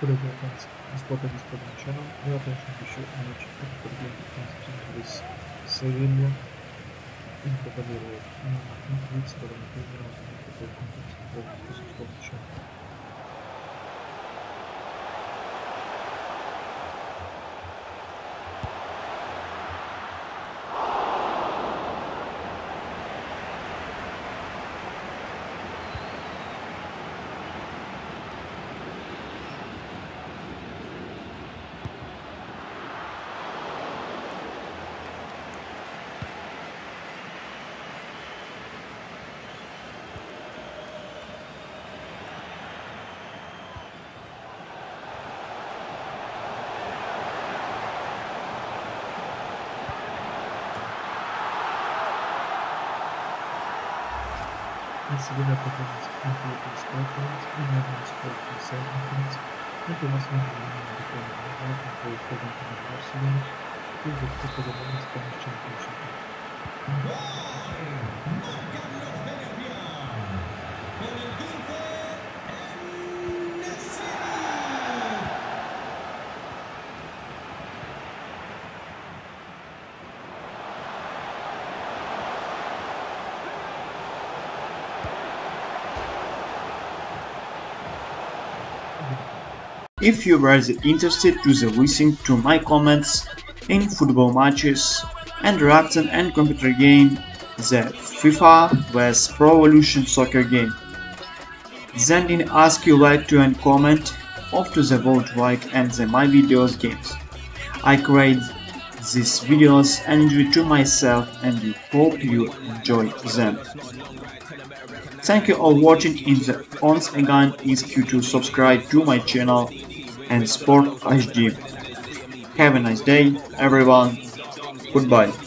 Hello dear friends, this podcast is for my channel. We are going to show a match of the game with Sevilla in Copa del Rey. In weeks for the material of the context of the sport show. Sevilla performance included Scotland, England scored for 7 points, and the last one remaining in the game and for Quintanar Barcelona to the top of the Spanish Championship. If you were interested to listen to my comments in football matches and reacting and computer game, the FIFA vs Pro Evolution Soccer game, then in ask you like to and comment of to the vote like and the my videos games. I create these videos and enjoy to myself and I hope you enjoy them. Thank you all watching in the once again ask you to subscribe to my channel and Sport HD. Have a nice day everyone. Goodbye.